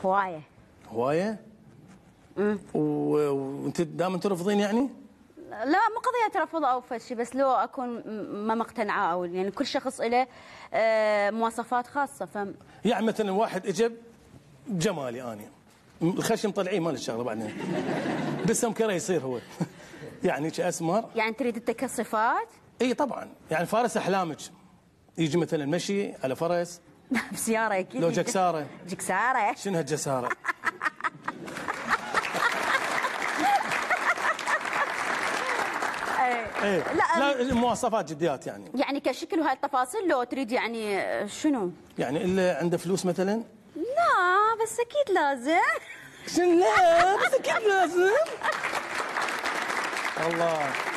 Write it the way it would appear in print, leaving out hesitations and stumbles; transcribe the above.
هوايه. هوايه؟ وانت دائما ترفضين يعني؟ لا مو قضيه رفض او شيء، بس لو اكون ما مقتنعه، او يعني كل شخص له مواصفات خاصه. يعني مثلا واحد اجى بجمالي اني، الخشم طلعيه مال الشغله بعدين بس مكره يصير هو يعني اسمر. يعني تريد انت كصفات؟ اي طبعا، يعني فارس احلامك يجي مثلا مشي على فرس بسياره اكيد. لو جكساره. جكساره؟ شنو هالجساره؟ ايه لا مواصفات جديات يعني كشكل وهاي التفاصيل، لو تريد يعني شنو؟ يعني الا عنده فلوس مثلا؟ لا بس اكيد لازم. شنو لا بس اكيد لازم. الله